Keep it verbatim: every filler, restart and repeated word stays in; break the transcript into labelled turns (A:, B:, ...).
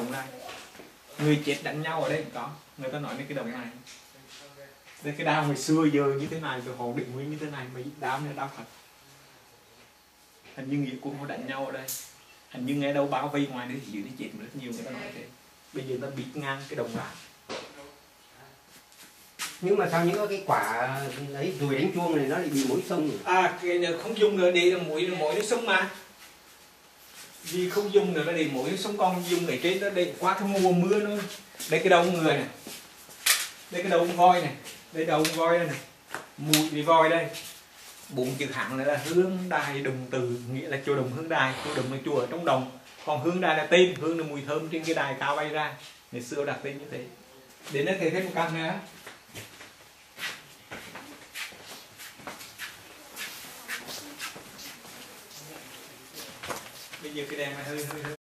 A: đồng này, người chết đánh nhau ở đây cũng có, người ta nói đến cái đồng này. Đây cái đao ngày xưa giờ như thế này rồi họ định nguyên như thế này mà đao này đao thật. Hình như nghĩa quân họ đánh nhau ở đây, hình như nghe đâu báo vây ngoài đây thì dưới đi chết rất nhiều, người ta nói thế. Bây giờ ta bịt ngang cái đồng lại.
B: Nhưng mà sao những cái quả ấy rồi đánh chuông này nó lại bị mũi xông rồi?
A: À cái này không dùng nữa để mũi mũi nó sống mà. Vì không dùng nữa nó để mũi nó sống, con dùng ở trên đó đây qua cái mùa mưa nữa. Đây cái đầu người này, đây cái đầu voi này, đây đầu voi đây này, mũi bị voi đây. Bốn chữ hạng này là hương đài đồng từ, nghĩa là chùa Đồng Hương Đài, chùa Đồng là chùa ở trong đồng, còn hương đài là tên, hương là mùi thơm trên cái đài cao bay ra, ngày xưa đặt tên như thế. Đến đây thầy thêm một căn nữa. Bây giờ cái đèn này hơi hơi hơi